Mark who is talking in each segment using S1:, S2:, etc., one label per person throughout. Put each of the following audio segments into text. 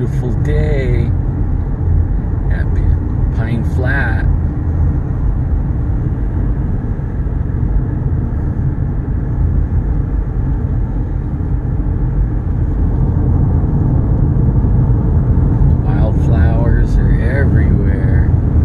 S1: beautiful day at Pine Flat. Wildflowers are everywhere.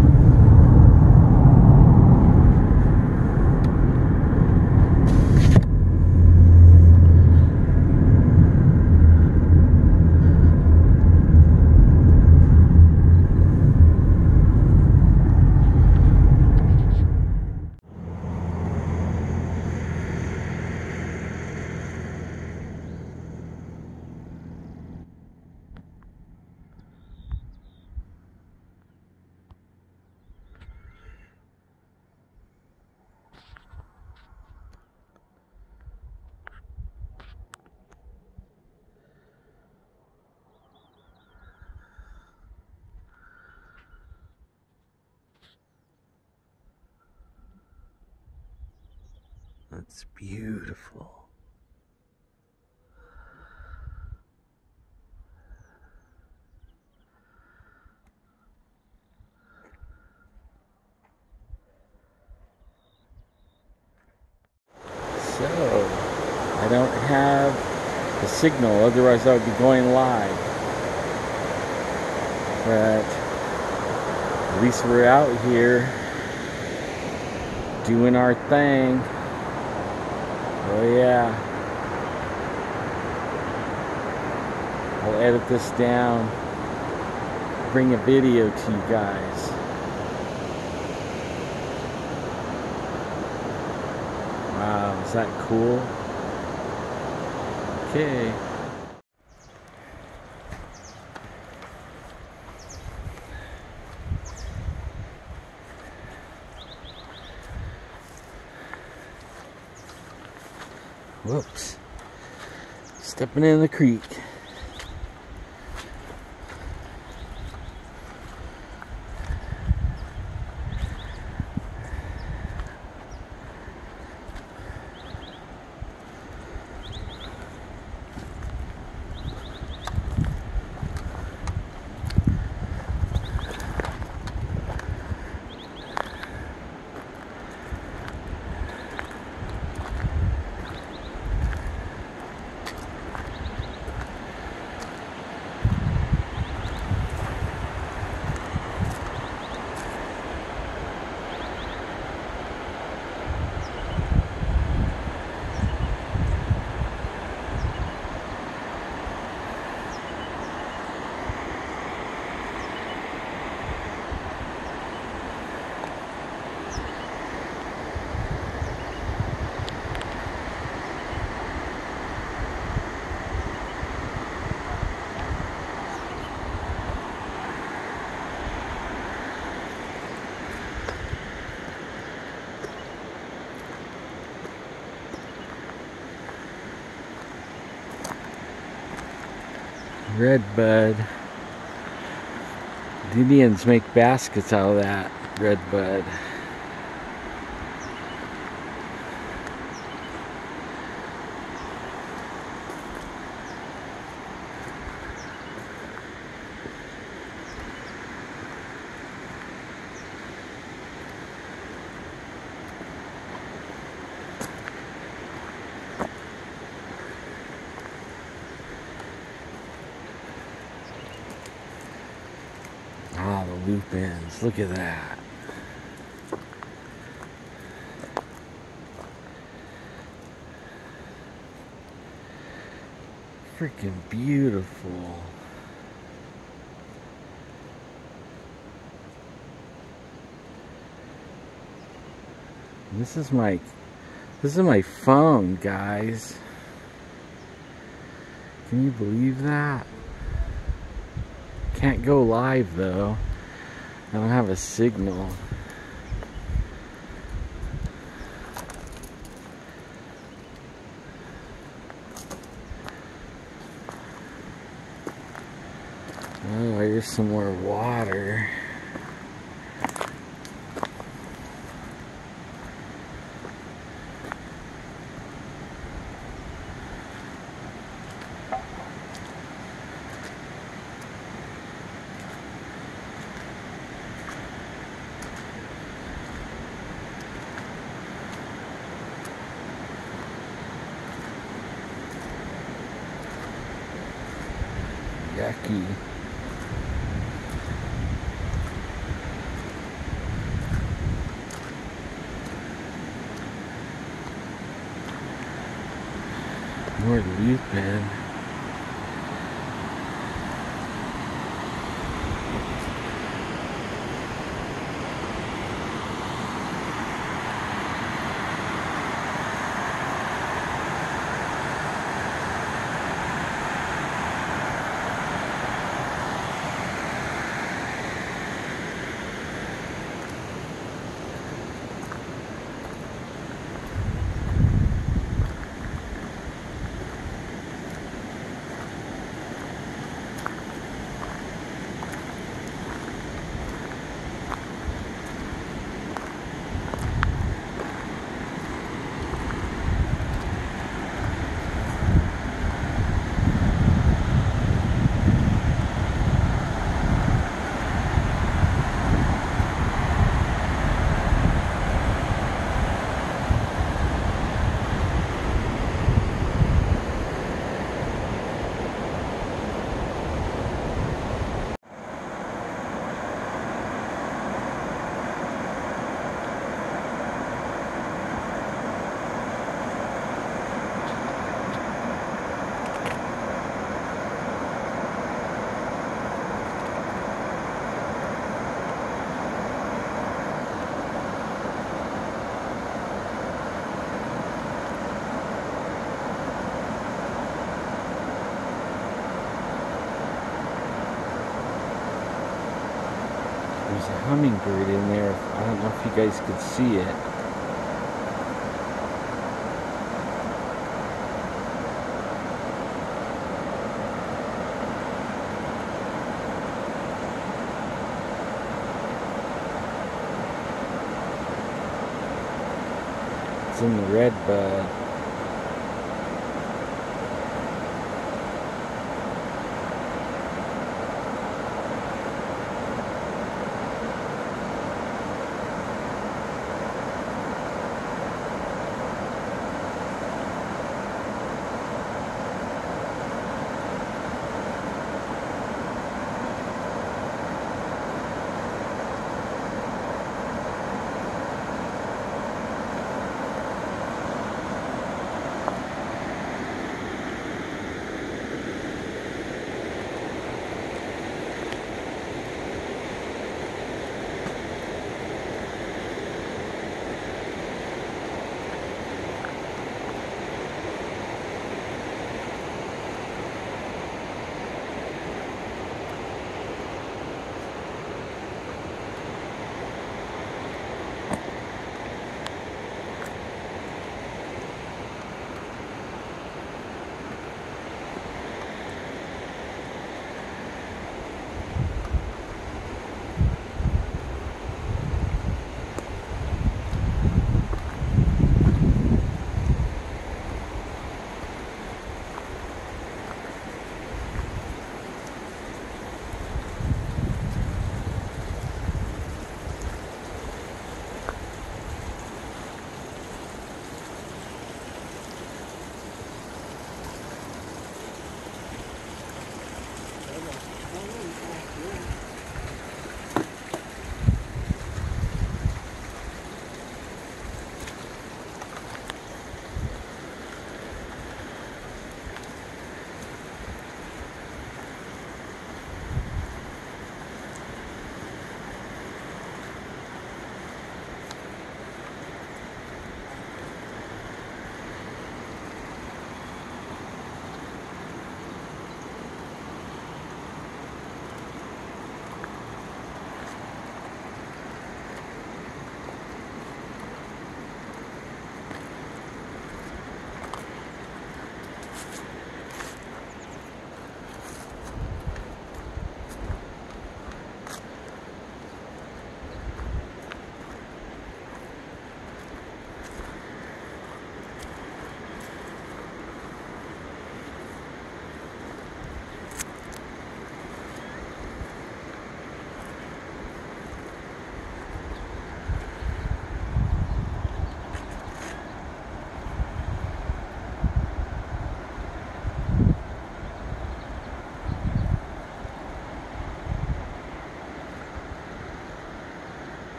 S1: That's beautiful. So, I don't have the signal, otherwise I would be going live. But at least we're out here doing our thing. Oh yeah. I'll edit this down, bring a video to you guys. Wow, is that cool? Okay. Whoops. Stepping in the creek. Redbud. The Indians make baskets out of that redbud. Ah, the lupins. Look at that. Freaking beautiful. This is my phone, guys. Can you believe that? Can't go live though. I don't have a signal. Oh, here's some more water. yucky. More leaf bed. There's a hummingbird in there. I don't know if you guys could see it. It's in the red bud.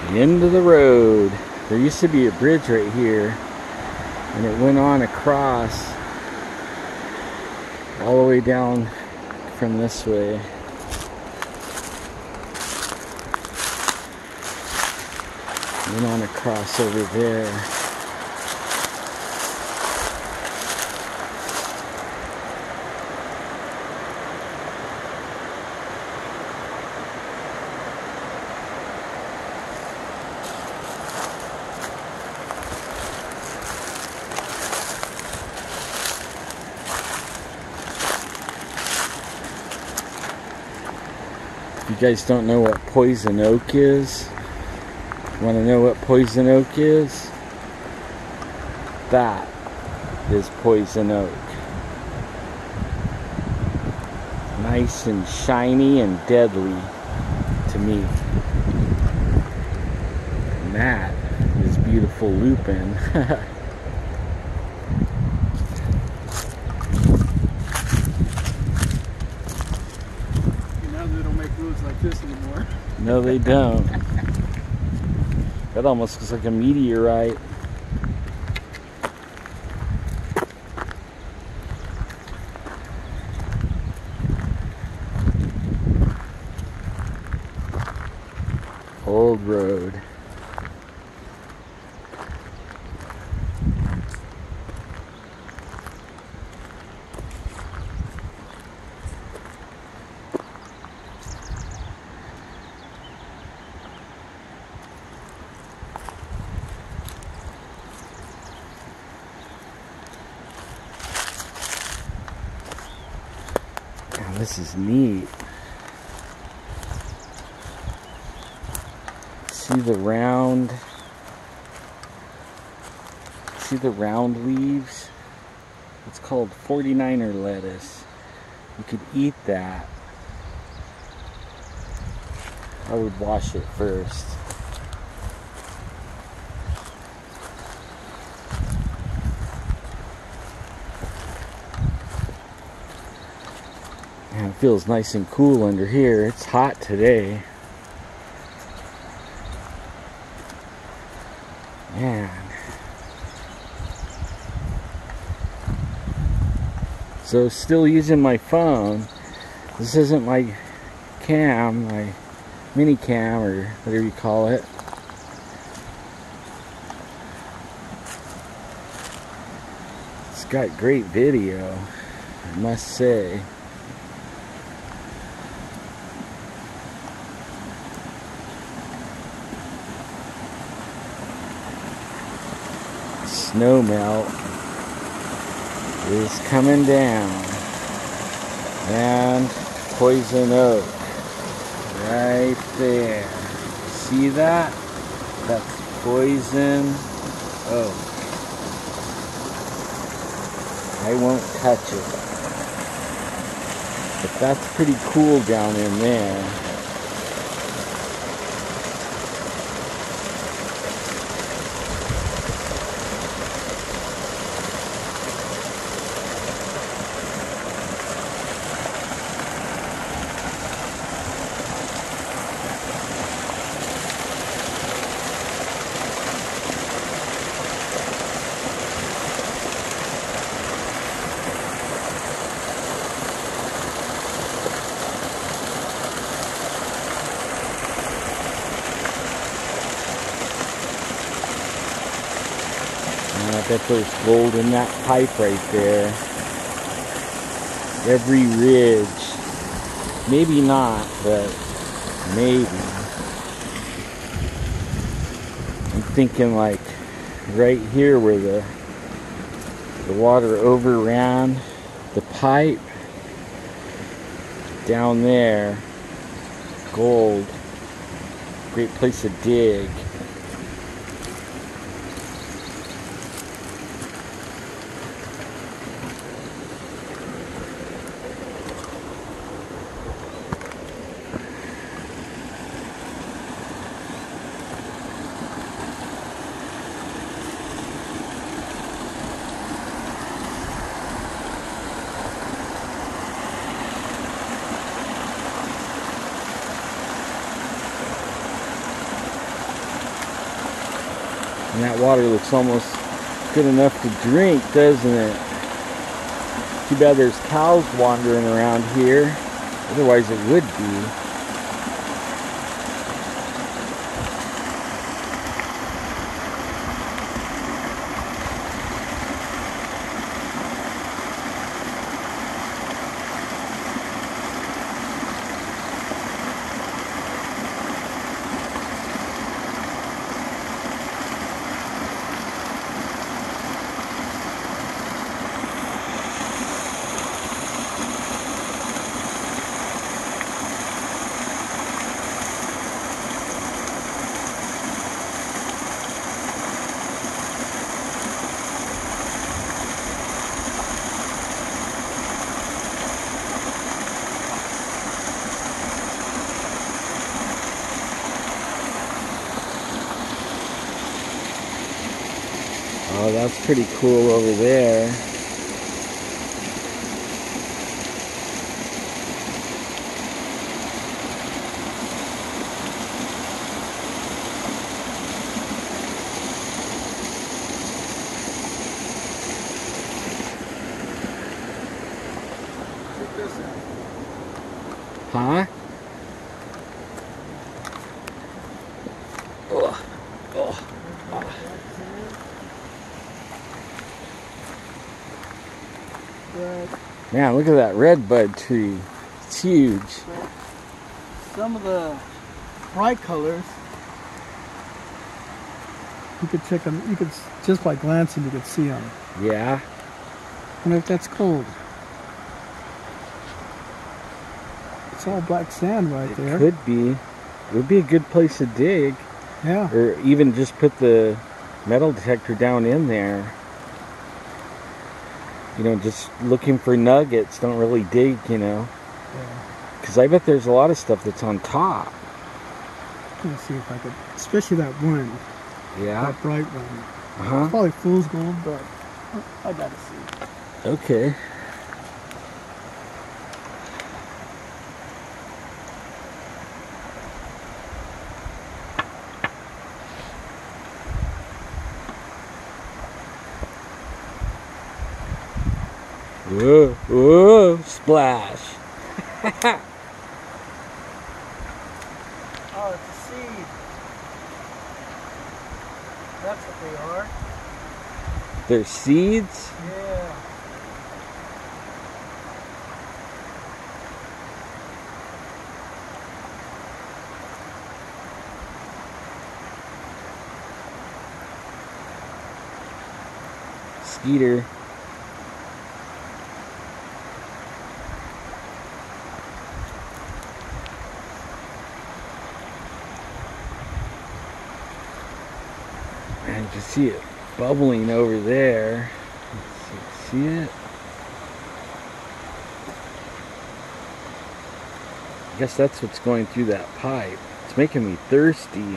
S1: The end of the road. There used to be a bridge right here, and it went on across all the way down from this way. Went on across over there. If you guys don't know what poison oak is, want to know what poison oak is? That is poison oak. Nice and shiny and deadly to me. And that is beautiful lupin.
S2: Now they don't make roads like this anymore.
S1: No, they don't. That almost looks like a meteorite. Old road. This is neat. See the round leaves? It's called 49er lettuce. You could eat that. I would wash it first. Man, it feels nice and cool under here. It's hot today. Man. So still using my phone. This isn't my cam, my mini cam or whatever you call it. It's got great video, I must say. Snow melt is coming down, and poison oak right there. See that? That's poison oak. I won't touch it, but that's pretty cool down in there. I bet there's gold in that pipe right there. Every ridge. Maybe not, but maybe. I'm thinking like right here where the water overran the pipe. Down there. Gold. Great place to dig. And that water looks almost good enough to drink, doesn't it? Too bad there's cows wandering around here. Otherwise it would be. Oh, that's pretty cool over there.
S2: Check this out.
S1: Huh? Oh. Oh. Man, look at that redbud tree. It's huge.
S2: Some of the bright colors, you could check them. You could just by glancing, you could see them.
S1: Yeah.
S2: I wonder if that's cold. It's all black sand right there.
S1: Could be. It would be a good place to dig.
S2: Yeah.
S1: Or even just put the metal detector down in there. You know, just looking for nuggets. Don't really dig, you know.
S2: Yeah.
S1: Because I bet there's a lot of stuff that's on top.
S2: Let's see if I could, especially that one.
S1: Yeah.
S2: That bright one.
S1: Uh-huh.
S2: It's probably fool's gold, but I gotta see.
S1: Okay. Whoa, whoa, splash.
S2: Oh, it's a seed. That's what they are.
S1: They're seeds?
S2: Yeah.
S1: Skeeter. And you can see it bubbling over there. Let's see it? I guess that's what's going through that pipe. It's making me thirsty.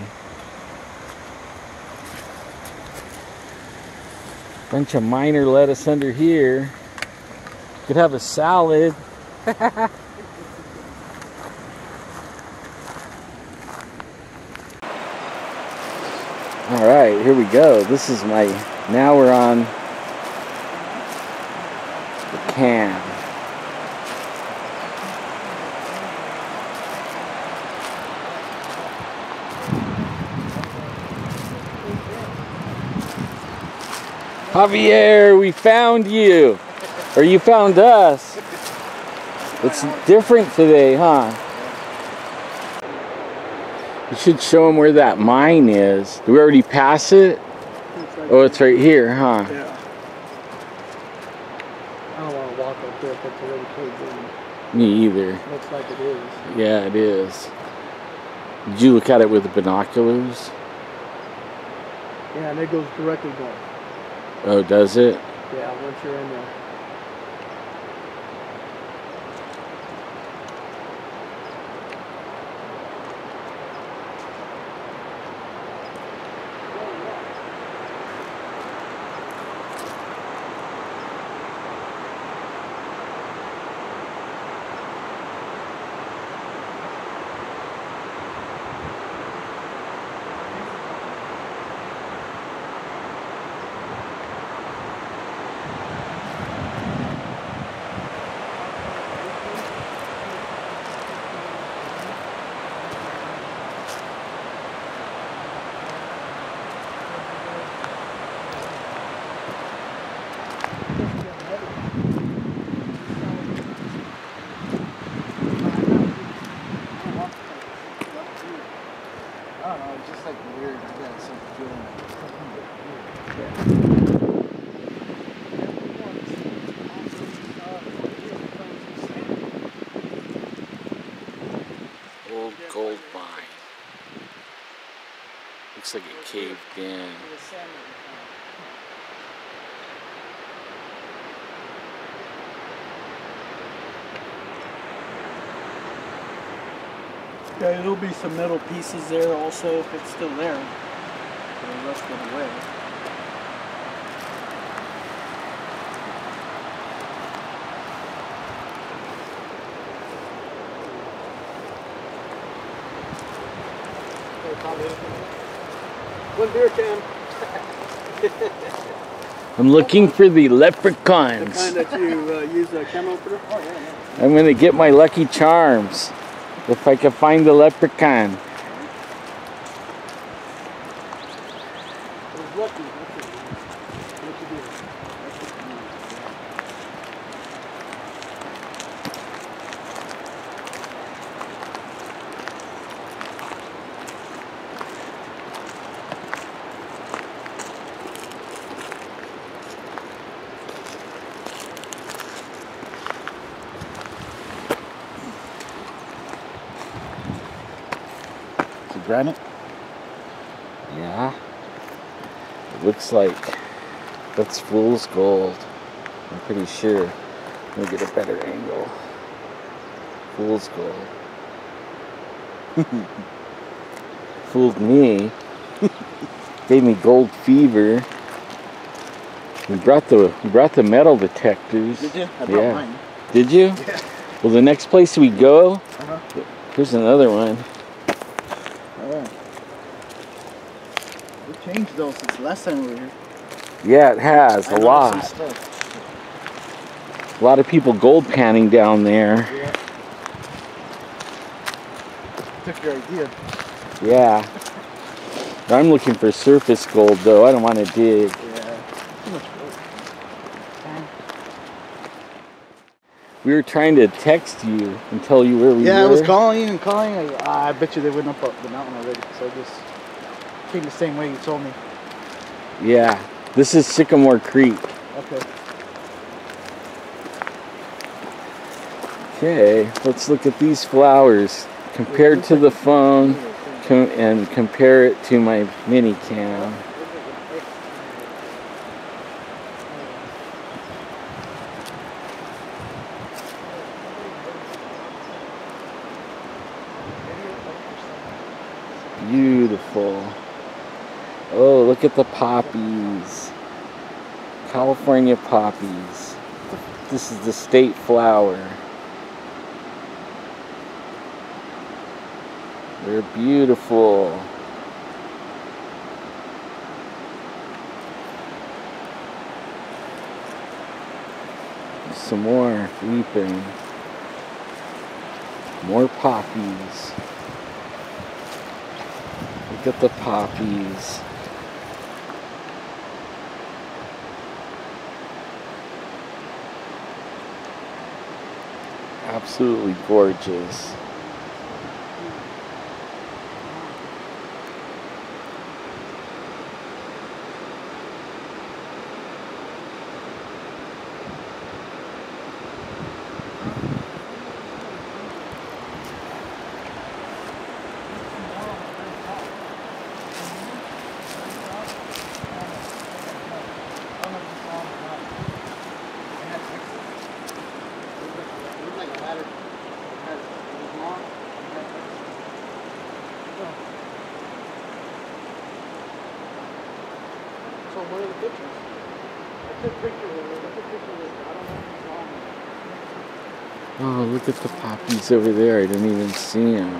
S1: Bunch of minor lettuce under here. Could have a salad. Alright, here we go. This is my, now we're on the cam. Javier, we found you. Or you found us. It's different today, huh? You should show them where that mine is. Did we already pass it? Oh, it's right here, huh?
S2: Yeah. I don't want to walk up there if it's already caved in.
S1: Me either.
S2: Looks like it is.
S1: Yeah, it is. Did you look at it with the binoculars?
S2: Yeah, and it goes directly down.
S1: Oh, does it?
S2: Yeah, once you're in there.
S1: Looks like it caved in.
S2: Yeah, there'll be some metal pieces there also if it's still there. They rusted away. One beer can.
S1: I'm looking for the
S2: The
S1: leprechauns.
S2: kind that you use a can opener? Oh, yeah.
S1: I'm gonna get my lucky charms if I can find the leprechaun.
S2: It was lucky. What you do?
S3: Granite?
S1: Yeah. It looks like that's fool's gold. I'm pretty sure. Let me get a better angle. Fool's gold. Fooled me. Gave me gold fever. We brought the metal detectors.
S3: Did you? I brought mine.
S1: Did you?
S3: Yeah.
S1: Well, the next place we go, here's another one.
S3: Alright. We changed those since last time we were here.
S1: Yeah, it has a lot. A lot of people gold panning down there.
S3: Yeah. Took your idea.
S1: Yeah. I'm looking for surface gold though. I don't want to dig.
S3: Yeah. Too much gold.
S1: We were trying to text you and tell you where we were.
S3: Yeah, I was calling and calling. I bet you they went up the mountain already. So I just came the same way you told me.
S1: Yeah. This is Sycamore Creek.
S3: Okay.
S1: Okay, let's look at these flowers compared to the phone and compare it to my mini cam. Beautiful. Oh, look at the poppies. California poppies. This is the state flower. They're beautiful. Some more weeping. More poppies. Look at the poppies. Absolutely gorgeous.
S3: So what are the pictures? I took pictures of it. I took pictures of it. I don't know if you saw them.
S1: Oh, look at the poppies over there. I didn't even see them.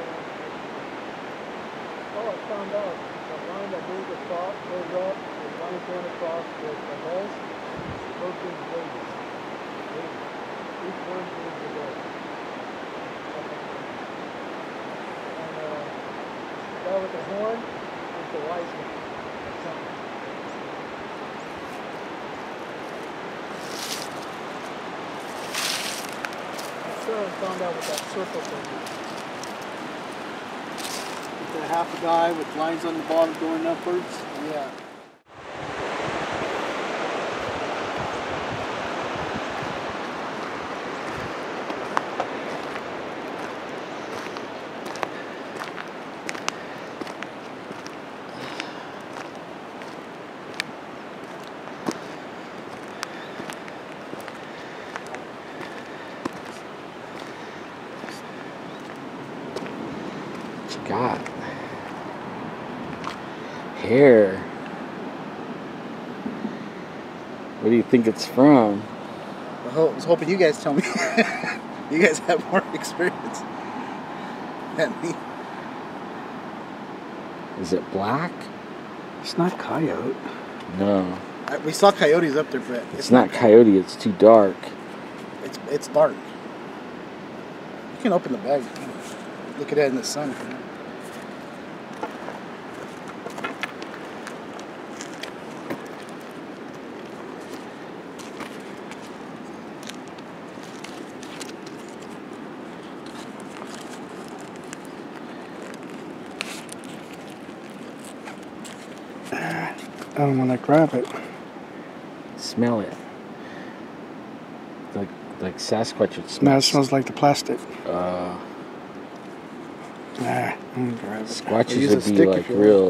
S2: Oh, I found out. The line that goes across, goes up, the line going across with the walls, those things waves. Each one is a wave. And the guy with the horn is the wise man. I found out what that circle thing is. It's a half a guy with lines on the bottom going upwards. Yeah.
S1: hair. What do you think it's from?
S3: I was hoping you guys tell me. You guys have more experience than me.
S1: Is it black?
S3: It's not coyote.
S1: No.
S3: We saw coyotes up there, but
S1: It's not coyote, it's too dark.
S3: It's dark. You can open the bag. Look at it in the sun. I don't want to grab it.
S1: Smell it. Like Sasquatch would
S3: No,
S1: smell.
S3: it smells like the plastic.
S1: Uh,
S3: I'm gonna grab it.
S1: Squatches
S3: Use a
S1: would be
S3: stick
S1: like
S3: if you
S1: real.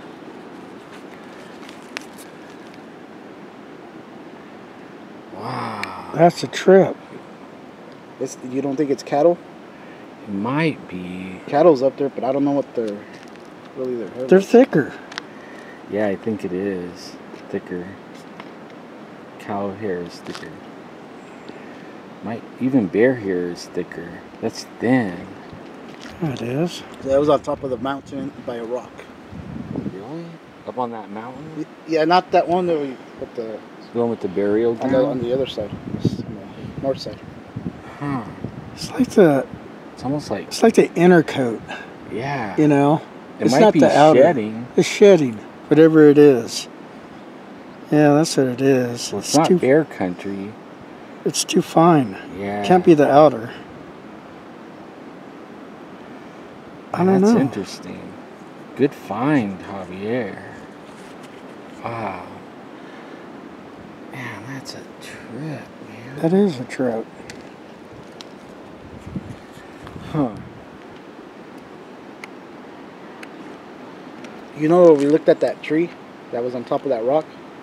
S1: Wow.
S3: That's a trip. You don't think it's cattle?
S1: It might be.
S3: Cattle's up there, but I don't know what they're really their hair.
S4: They're thicker.
S1: Yeah, I think it is thicker. Cow hair is thicker. Might even bear hair is thicker. That's thin.
S4: It is.
S3: That was on top of the mountain by a rock.
S1: Really? Up on that mountain?
S3: Yeah, not that one that we put the
S1: The one with the burial
S3: on
S1: ground?
S3: the other side, on the north side.
S1: Huh.
S4: It's like the
S1: It's almost like
S4: the inner coat.
S1: yeah.
S4: You know,
S1: It
S4: it's
S1: might
S4: not
S1: be
S4: the outer.
S1: shedding.
S4: It's shedding, whatever it is. Yeah, that's what it is.
S1: Well, it's not
S4: too.
S1: bear country.
S4: It's too fine.
S1: Yeah.
S4: Can't be the outer. I don't
S1: That's
S4: know.
S1: interesting. Good find, Javier. Wow. Man, that's a trip, man.
S4: That is a trip.
S1: Huh.
S3: You know, we looked at that tree that was on top of that rock.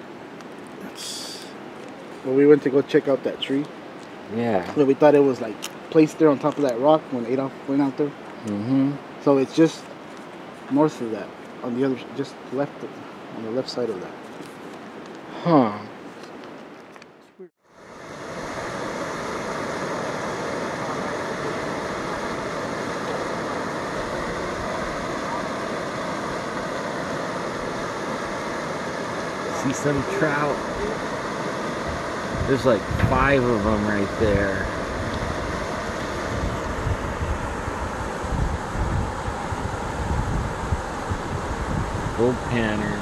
S3: Well, we went to go check out that tree.
S1: Yeah.
S3: But we thought it was like placed there on top of that rock when Adolf went out there.
S1: Mm-hmm.
S3: So it's just north of that, on the other, just left, on the left side of that.
S1: Huh. See some trout. There's like 5 of them right there. Gold panners.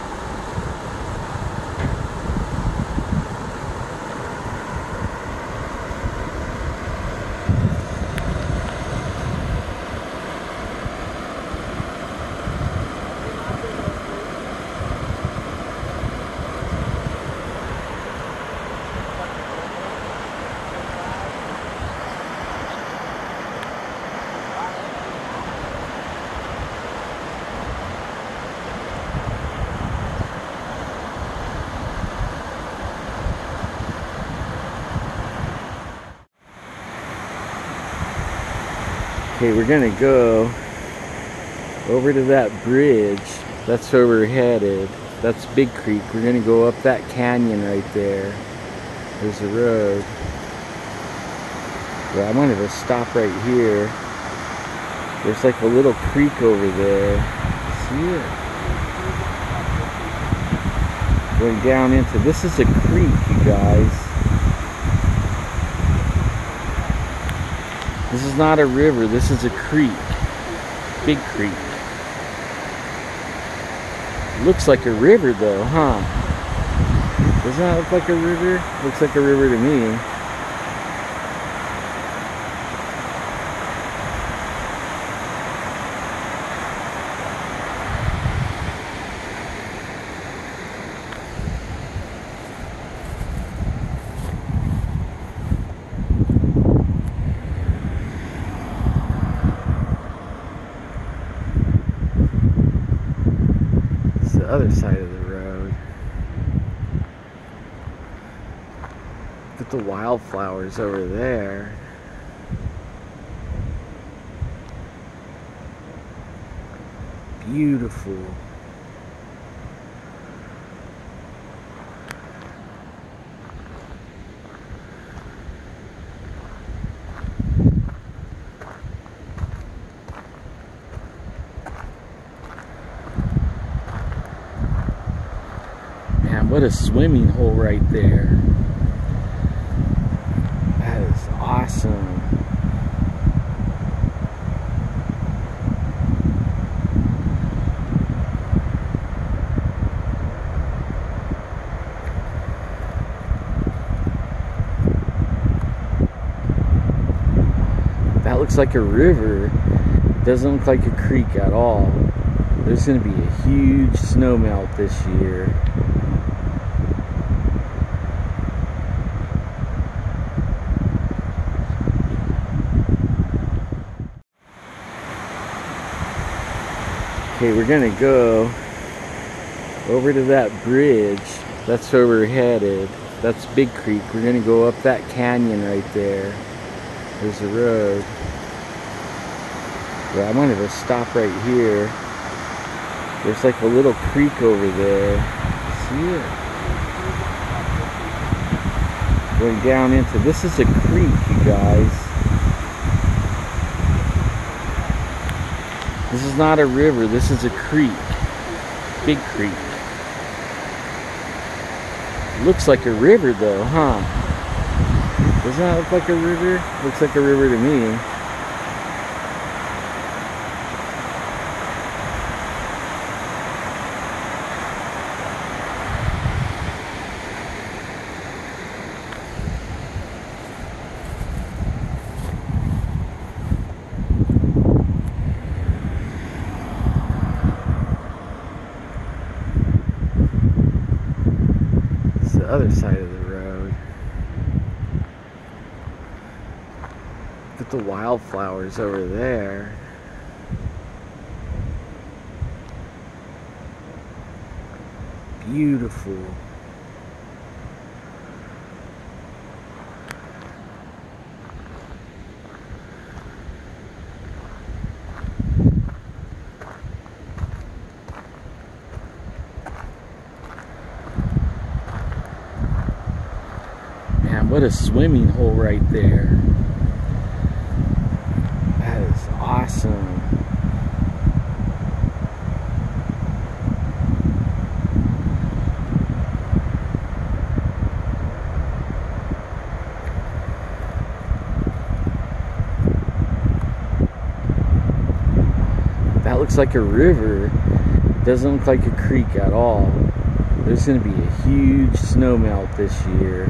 S1: Okay, we're gonna go over to that bridge. That's where we're headed. That's Big Creek. We're gonna go up that canyon right there. There's the road. Yeah, I wanted to stop right here. There's like a little creek over there. See it? Going down into, this is a creek, you guys. This is not a river, this is a creek. Big Creek. Looks like a river though, huh? Doesn't that look like a river? Looks like a river to me. The other side of the road. Look at the wildflowers over there. Beautiful. what a swimming hole right there. That is awesome. That looks like a river. Doesn't look like a creek at all. There's going to be a huge snow melt this year. Okay, we're going to go over to that bridge. That's where we're headed. That's Big Creek. We're going to go up that canyon right there. There's the road. Yeah, I wanted to stop right here. There's like a little creek over there. See it? Going down into, this is a creek, you guys. This is not a river, this is a creek. Big Creek. Looks like a river though, huh? Doesn't that look like a river? Looks like a river to me. The other side of the road. Look at the wildflowers over there. Beautiful. What a swimming hole right there. That is awesome. That looks like a river. Doesn't look like a creek at all. There's going to be a huge snow melt this year.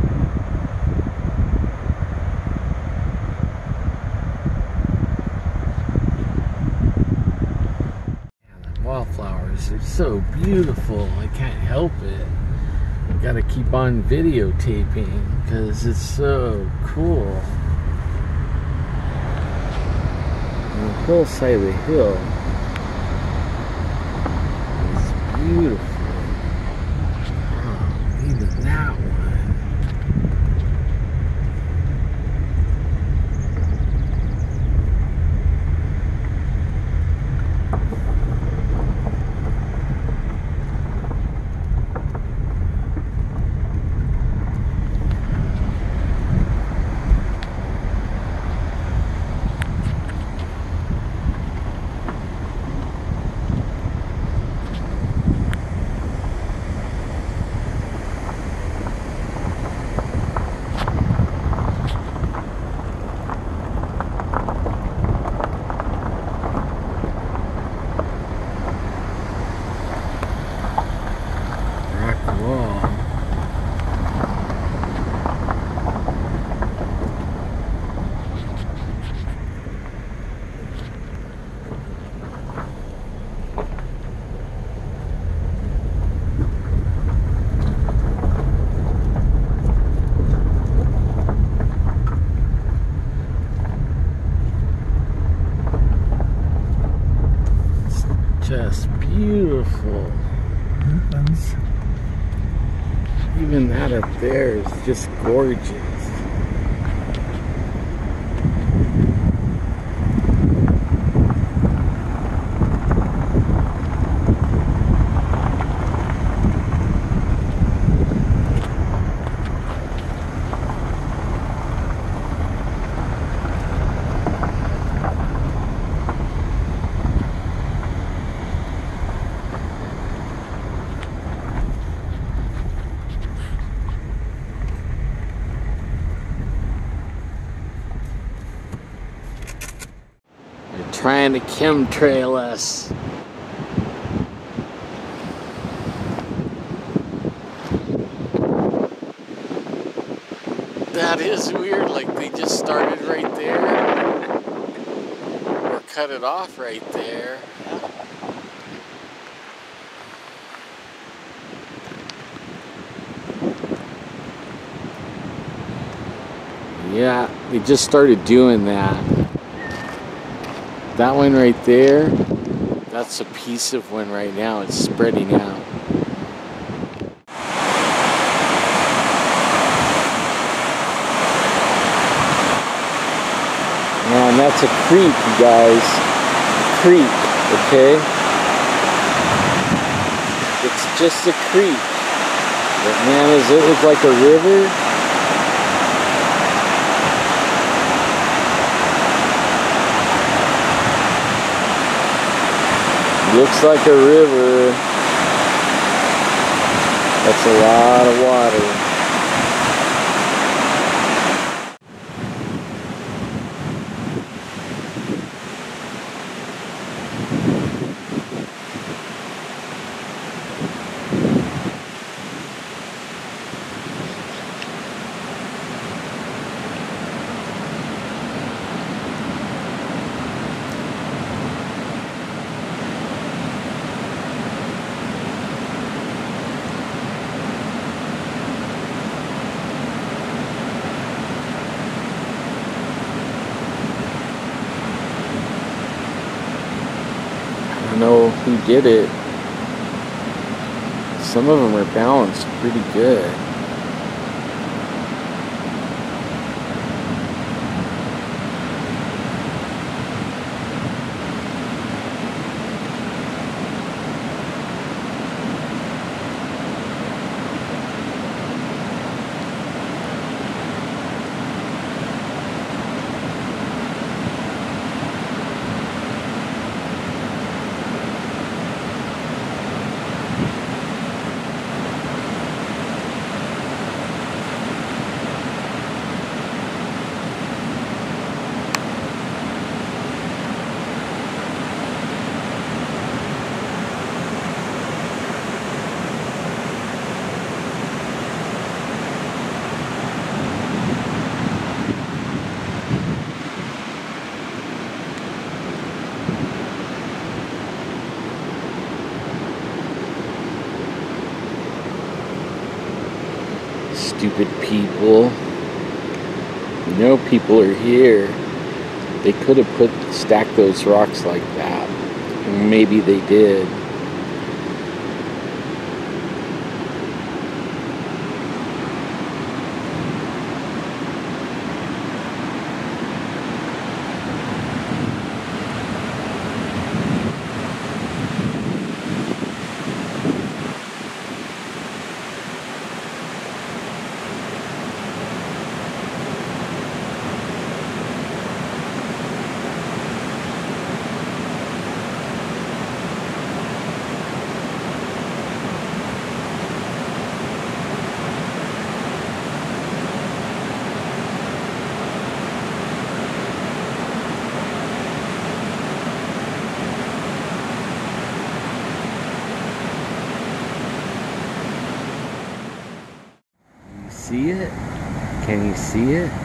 S1: Wildflowers are so beautiful. I can't help it. I gotta keep on videotaping because it's so cool. On the whole side of the hill is beautiful. Oh, even that one. Just beautiful. Even that up there is just gorgeous. trying to chemtrail us. That is weird, like they just started right there. Or cut it off right there. Yeah, they just started doing that. That one right there, that's a piece of one right now. It's spreading out. Man, that's a creek, you guys. A creek, okay? It's just a creek. But man, does it look like a river? Looks like a river. That's a lot of water. I don't know who did it. Some of them are balanced pretty good. Stupid people. You know people are here. They could have stacked those rocks like that. Maybe they did. See it? Can you see it?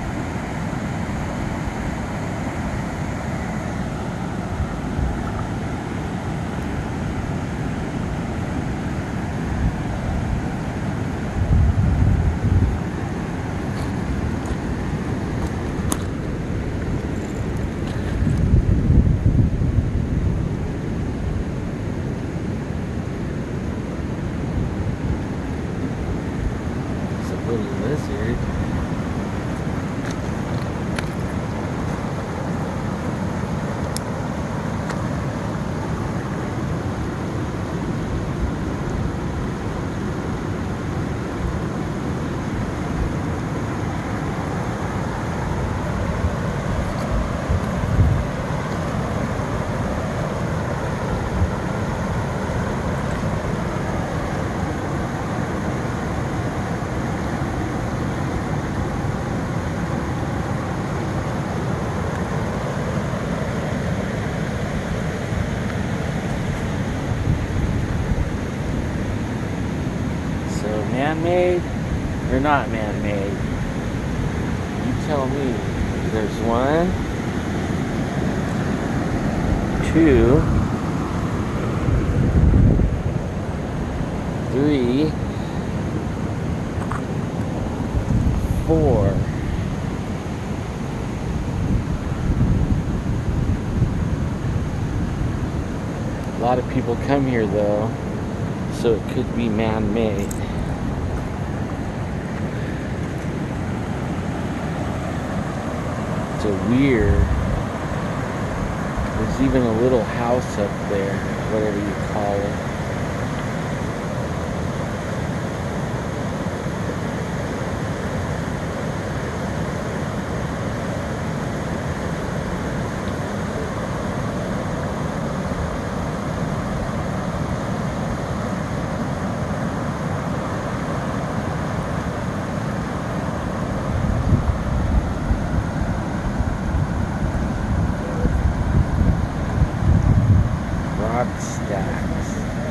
S1: Little lizard. man-made or not man-made? You tell me. There's 1, 2, 3, 4. A lot of people come here though, so it could be man-made. It's a weird. There's even a little house up there, whatever you call it. Stacks.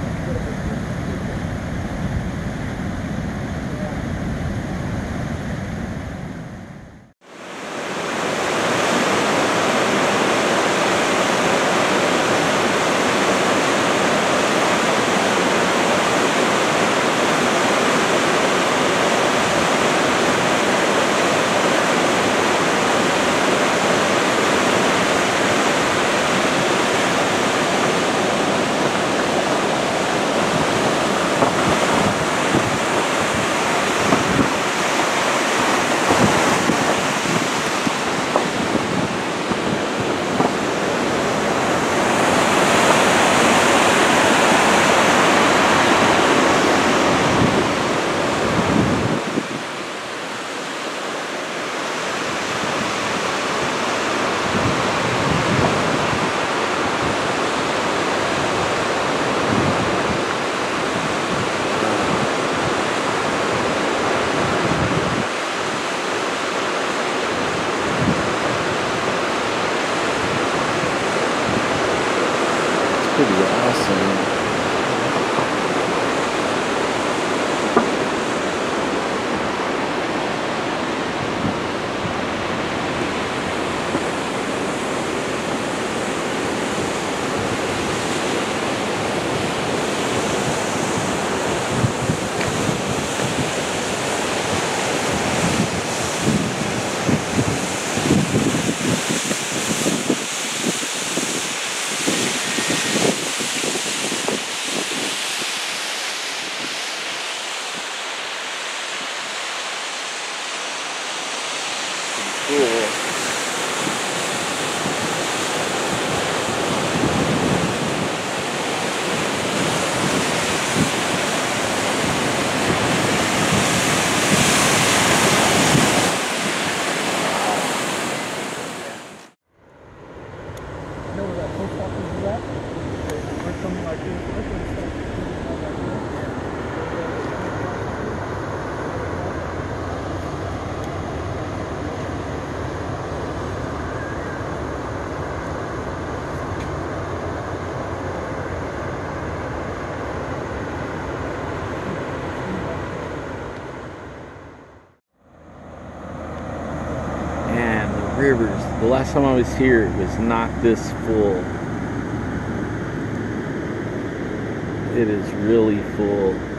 S1: Pretty awesome. Cool.
S2: know where that post office is at? Or something like this. That's what it's like.
S1: And the rivers, the last time I was here, it was not this full. It is really full.